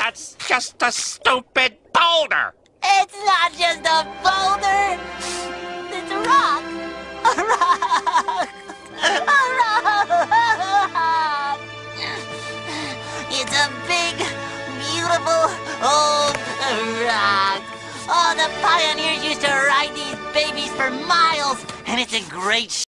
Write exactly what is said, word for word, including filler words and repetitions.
That's just a stupid boulder! It's not just a boulder! It's a rock! A rock! A rock! It's a big, beautiful, old rock. Oh, the pioneers used to ride these babies for miles, and it's a great